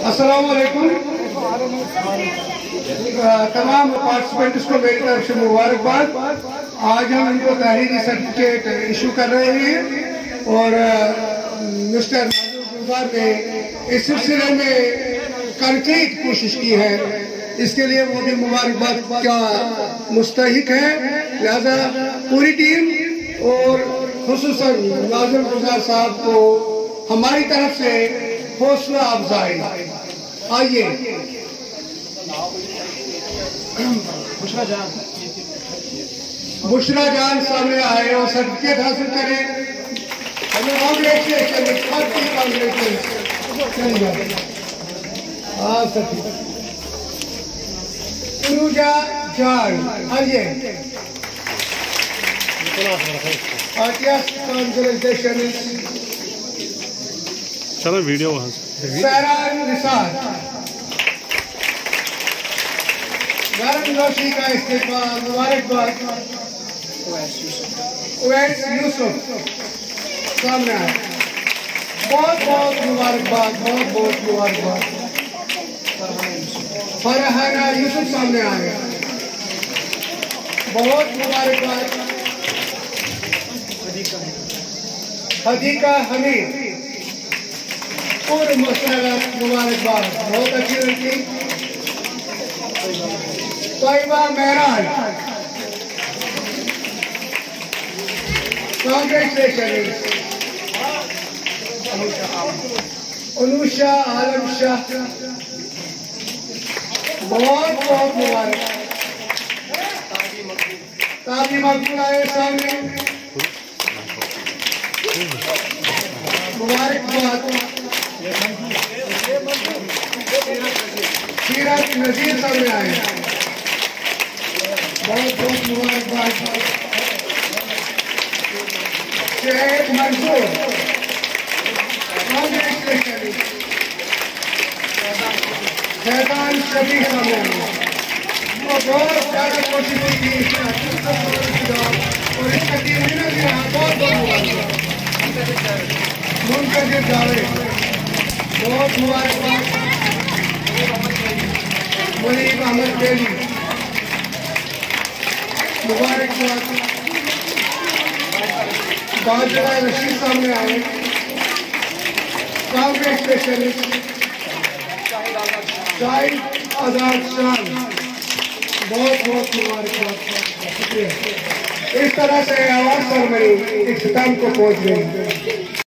अस्सलाम वालेकुम। तमाम पार्टिसिपेंट्स को मेरी तरफ से मुबारकबाद। आज हम इनको तहरीरी सर्टिफिकेट इशू कर रहे हैं और मिस्टर गुलजार ने इस सिलसिले में कंक्रीट कोशिश की है, इसके लिए वो भी मुबारकबाद का मुस्तहिक है। लिहाजा पूरी टीम और खुसूसन नाज़िम गुलजार साहब को हमारी तरफ से हौसला अफजाई। आइए बुशरा जान सामने आए और सर्टिफिकेट हासिल करें। अनुजा जान आइए। चलो वीडियो वहां नौशी का इस्तेमाल मुबारकबाद। उवैस यूसुफ सामने आए, बहुत बहुत मुबारकबाद, बहुत बहुत मुबारकबाद। फरहाना यूसुफ सामने आए, बहुत मुबारकबाद। हदीका हमीद पूर्व मुबारकबाद, बहुत अच्छी लड़की। तोयबा महराज कांग्रेचुलेशन। अनुषा आलम शाह बहुत बहुत मुबारक। ताबी मकबूल आए सामने, मुबारकबाद। सीरत नजीर सामने आए, बहुत बहुत मुबारकबाद। शेख मंसूर शैतान शबी सामने आए, बहुत ज्यादा कोशिश की और इसका टीम विनर भी रहा। बहुत बहुत मुंतजिर जावेद, बहुत मुबारकबाद। मुनीब अहमद बेली, मुबारकबाद। बाजरा रशीद सामने आए, कांग्रेस स्पेशलिस्ट। शाहिद आजाद शान, बहुत बहुत मुबारकबाद। इस तरह से अवार्ड सेरेमनी इख्तिताम को पहुंच गई।